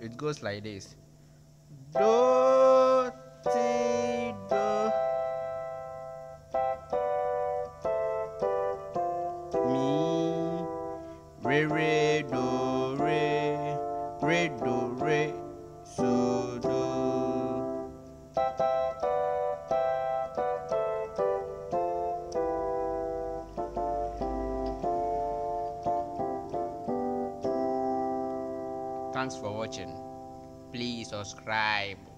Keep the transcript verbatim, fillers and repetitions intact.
It goes like this. Do, ti, do, mi, re, re, do, re, re, do, re, so, do. Thanks for watching. Please subscribe.